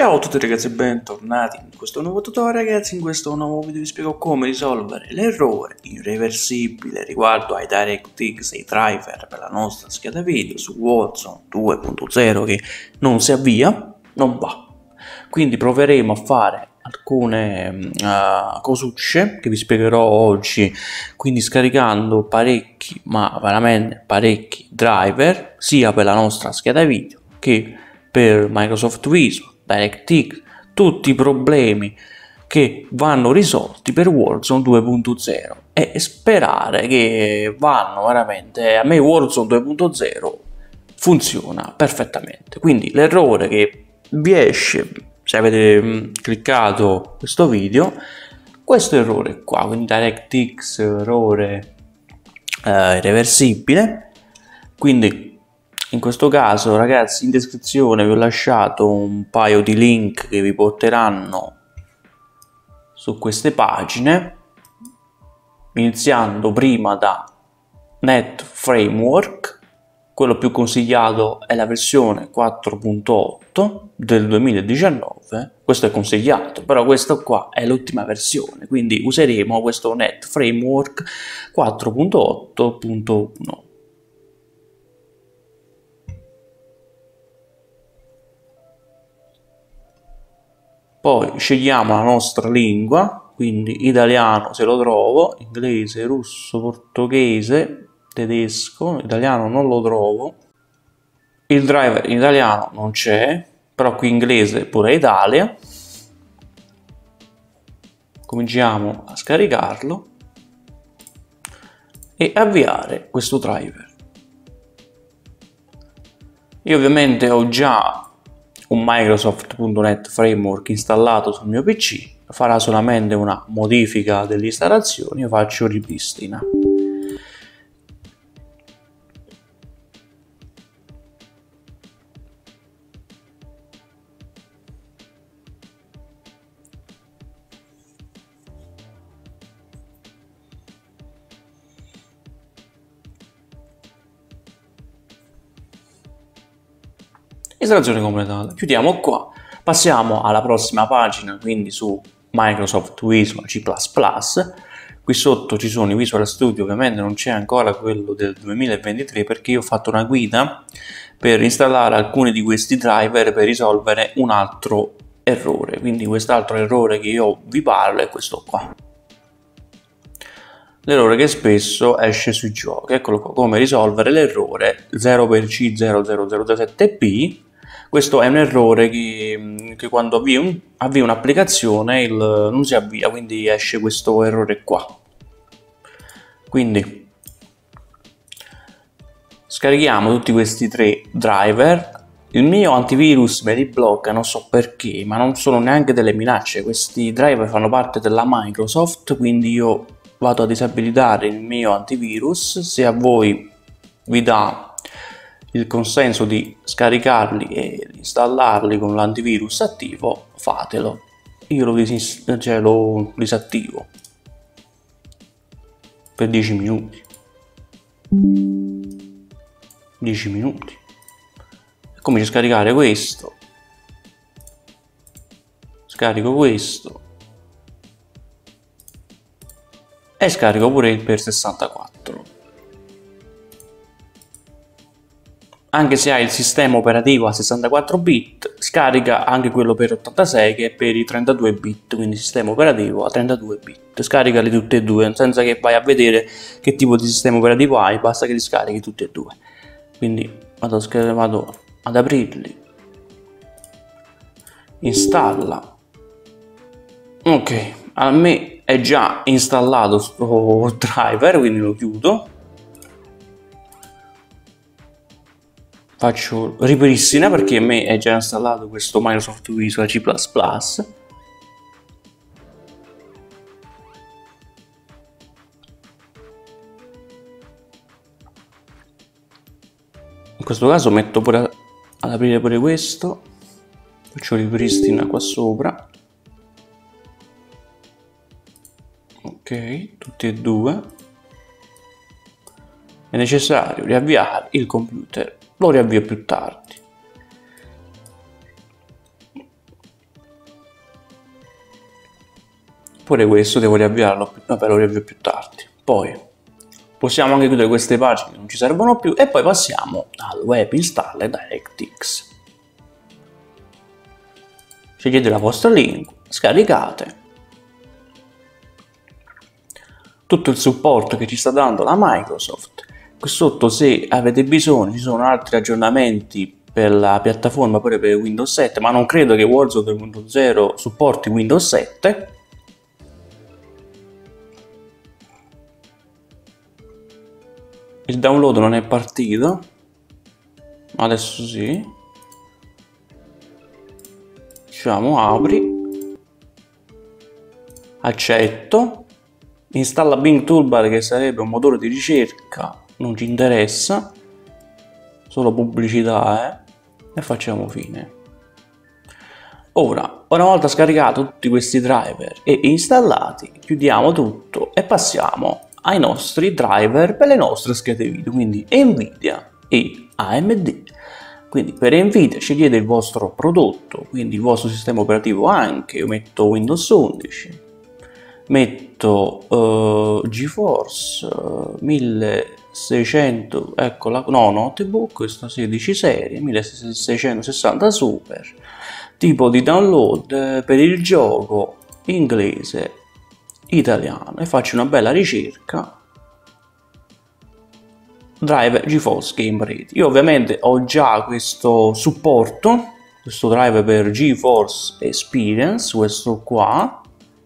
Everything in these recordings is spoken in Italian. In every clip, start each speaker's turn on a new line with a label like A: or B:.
A: Ciao a tutti ragazzi e bentornati in questo nuovo tutorial. Ragazzi, in questo nuovo video vi spiego come risolvere l'errore irreversibile riguardo ai DirectX e ai driver per la nostra scheda video su Warzone 2.0 che non si avvia, non va. Quindi proveremo a fare alcune cosucce che vi spiegherò oggi, quindi scaricando parecchi, ma veramente parecchi driver sia per la nostra scheda video che per Microsoft Visual, DirectX, tutti i problemi che vanno risolti per Warzone 2.0 e sperare che vanno veramente. A me Warzone 2.0 funziona perfettamente, quindi l'errore che vi esce se avete cliccato questo video, questo errore qua, quindi DirectX errore irreversibile. Quindi in questo caso ragazzi, in descrizione vi ho lasciato un paio di link che vi porteranno su queste pagine, iniziando prima da NetFramework. Quello più consigliato è la versione 4.8 del 2019, questo è consigliato, però questo qua è l'ultima versione, quindi useremo questo NetFramework 4.8.1. Poi scegliamo la nostra lingua, quindi italiano se lo trovo, inglese, russo, portoghese, tedesco, italiano non lo trovo, il driver in italiano non c'è, però qui inglese pure Italia. Cominciamo a scaricarlo e avviare questo driver. Io ovviamente ho già un Microsoft.NET Framework installato sul mio PC, farà solamente una modifica dell'installazione, io faccio ripristina. Installazione completata, chiudiamo qua, passiamo alla prossima pagina, quindi su Microsoft Visual C++. Qui sotto ci sono i Visual Studio, ovviamente non c'è ancora quello del 2023 perché io ho fatto una guida per installare alcuni di questi driver per risolvere un altro errore, quindi quest'altro errore che io vi parlo è questo qua. L'errore che spesso esce sui giochi, eccolo qua, come risolvere l'errore 0x00007p. Questo è un errore che quando avvii un'applicazione non si avvia, quindi esce questo errore qua. Quindi scarichiamo tutti questi tre driver. Il mio antivirus me li blocca, non so perché, ma non sono neanche delle minacce, questi driver fanno parte della Microsoft, quindi io vado a disabilitare il mio antivirus. Se a voi vi dà il consenso di scaricarli e installarli con l'antivirus attivo, fatelo. Io lo disattivo per 10 minuti. 10 minuti. Comincio a scaricare questo. Scarico questo. E scarico pure il per 64. Anche se hai il sistema operativo a 64 bit, scarica anche quello per 86 che è per i 32 bit, quindi sistema operativo a 32 bit. Scaricali tutti e due, senza che vai a vedere che tipo di sistema operativo hai, basta che li scarichi tutti e due. Quindi vado ad aprirli, installa. Ok, a me è già installato sto driver, quindi lo chiudo. Faccio ripristina perché a me è già installato questo Microsoft Visual C++. In questo caso metto pure ad aprire pure questo, faccio ripristina qua sopra. Ok, tutti e due. È necessario riavviare il computer, lo riavvio più tardi. Pure questo devo riavviarlo, vabbè lo riavvio più tardi. Poi possiamo anche chiudere queste pagine che non ci servono più e poi passiamo al web installer DirectX. Scegliete la vostra lingua, scaricate. Tutto il supporto che ci sta dando la Microsoft. Qui sotto, se avete bisogno, ci sono altri aggiornamenti per la piattaforma, pure per Windows 7, ma non credo che Warzone 2.0 supporti Windows 7. Il download non è partito, adesso sì. Diciamo apri, accetto, installa Bing Toolbar, che sarebbe un motore di ricerca, non ci interessa, solo pubblicità, e facciamo fine. Ora, una volta scaricato tutti questi driver e installati, chiudiamo tutto e passiamo ai nostri driver per le nostre schede video, quindi Nvidia e AMD. Quindi per Nvidia scegliete il vostro prodotto, quindi il vostro sistema operativo anche. Io metto Windows 11, metto GeForce 1600, ecco notebook, questa 16 serie, 1660 Super, tipo di download per il gioco inglese, italiano, e faccio una bella ricerca. Driver GeForce Game Ready. Io ovviamente ho già questo supporto, questo driver per GeForce Experience, questo qua.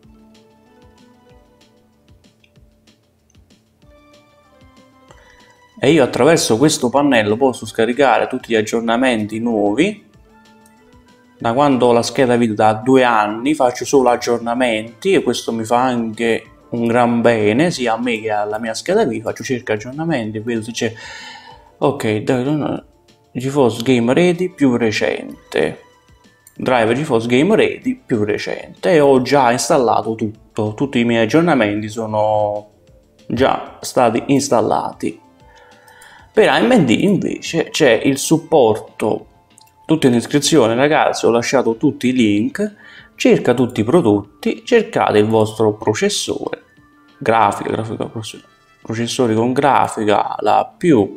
A: E io attraverso questo pannello posso scaricare tutti gli aggiornamenti nuovi. Da quando ho la scheda video, da 2 anni, faccio solo aggiornamenti e questo mi fa anche un gran bene sia a me che alla mia scheda video. Faccio cerca aggiornamenti, vedo se c'è ok, GeForce Game Ready più recente, driver GeForce Game Ready più recente, e ho già installato tutto, tutti i miei aggiornamenti sono già stati installati. Per AMD invece c'è il supporto, tutto in descrizione ragazzi, ho lasciato tutti i link. Cerca tutti i prodotti, cercate il vostro processore, processori con grafica la più.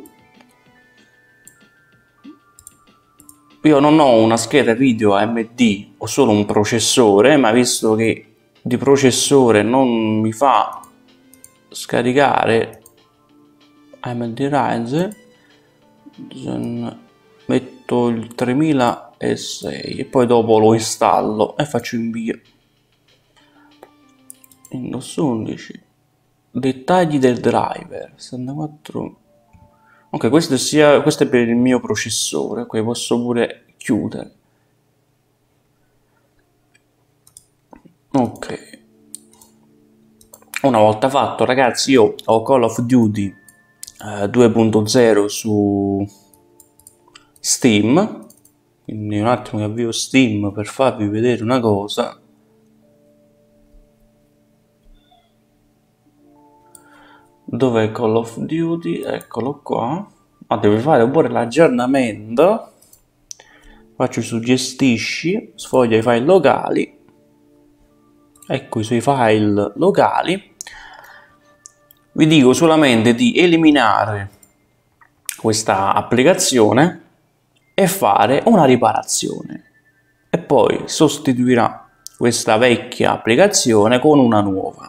A: Io non ho una scheda video AMD, ho solo un processore, ma visto che di processore non mi fa scaricare AMD Ryzen, metto il 3006 e poi dopo lo installo e faccio invio. Windows 11, dettagli del driver 64. Ok, questo è per il mio processore, qui posso pure chiudere. Ok, una volta fatto ragazzi, io ho Call of Duty 2.0 su Steam, quindi un attimo che avvio Steam per farvi vedere una cosa. Dov'è Call of Duty? Eccolo qua. Ma devo fare pure l'aggiornamento. Faccio su gestisci, sfoglia i file locali. Ecco i suoi file locali. Vi dico solamente di eliminare questa applicazione e fare una riparazione, e poi sostituirà questa vecchia applicazione con una nuova.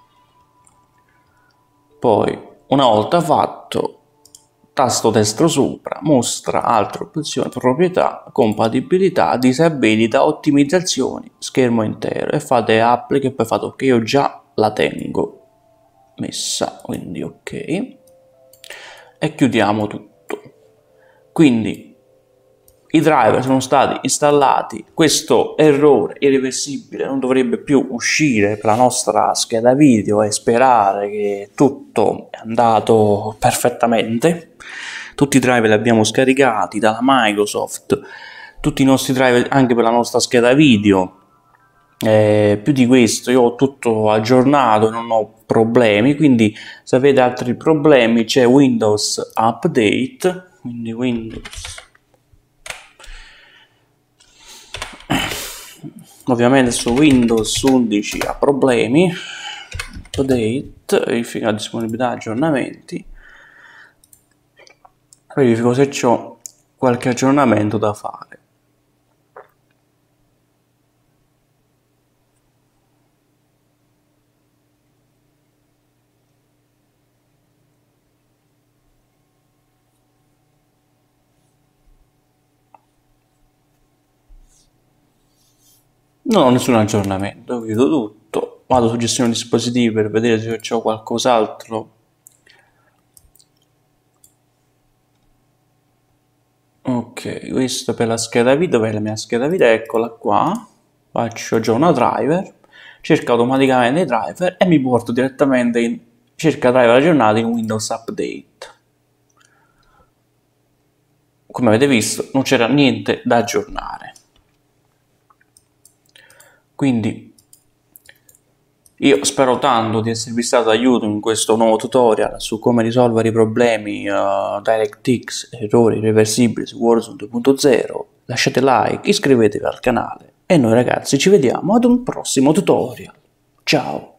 A: Poi una volta fatto, tasto destro sopra, mostra altre opzioni, proprietà, compatibilità, disabilità, ottimizzazioni, schermo intero, e fate applica e poi fate ok. Io già la tengo messa, quindi ok, e chiudiamo tutto. Quindi i driver sono stati installati, questo errore irreversibile non dovrebbe più uscire per la nostra scheda video, e sperare che tutto è andato perfettamente. Tutti i driver li abbiamo scaricati dalla Microsoft, tutti i nostri driver anche per la nostra scheda video. Più di questo io ho tutto aggiornato e non ho problemi, quindi se avete altri problemi c'è Windows Update, quindi Windows Ovviamente su Windows 11 ha problemi. Update, verifica la disponibilità aggiornamenti, verifico se c'ho qualche aggiornamento da fare. Non ho nessun aggiornamento, chiudo tutto, vado su gestione dispositivi per vedere se c'ho qualcos'altro. Ok, questo per la scheda video, per la mia scheda video, eccola qua. Faccio già una driver, cerca automaticamente i driver e mi porto direttamente in cerca driver aggiornati in Windows Update. Come avete visto non c'era niente da aggiornare. Quindi io spero tanto di esservi stato d'aiuto in questo nuovo tutorial su come risolvere i problemi DirectX, errori irreversibili su Warzone 2.0. Lasciate like, iscrivetevi al canale e noi ragazzi ci vediamo ad un prossimo tutorial. Ciao!